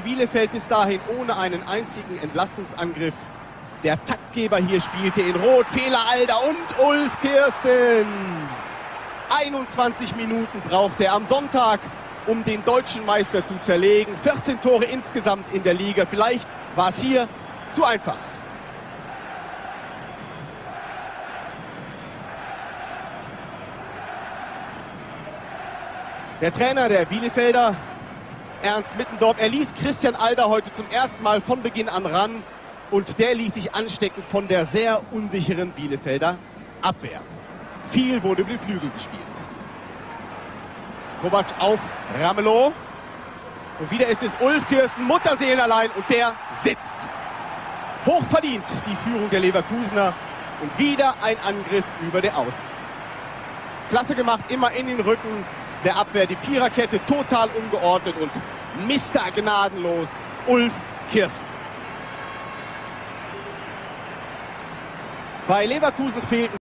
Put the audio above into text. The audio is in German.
Bielefeld bis dahin ohne einen einzigen Entlastungsangriff. Der Taktgeber hier spielte in Rot, Fehler Alder und Ulf Kirsten. 21 Minuten brauchte er am Sonntag, um den deutschen Meister zu zerlegen. 14 Tore insgesamt in der Liga. Vielleicht war es hier zu einfach. Der Trainer der Bielefelder, Ernst Mittendorf, er ließ Christian Alder heute zum ersten Mal von Beginn an ran und der ließ sich anstecken von der sehr unsicheren Bielefelder Abwehr. Viel wurde über die Flügel gespielt. Kovac auf Ramelow und wieder ist es Ulf Kirsten, Mutterseelen allein und der sitzt. Hochverdient die Führung der Leverkusener und wieder ein Angriff über der Außen. Klasse gemacht, immer in den Rücken der Abwehr, die Viererkette total ungeordnet und Mr. gnadenlos Ulf Kirsten. Bei Leverkusen fehlten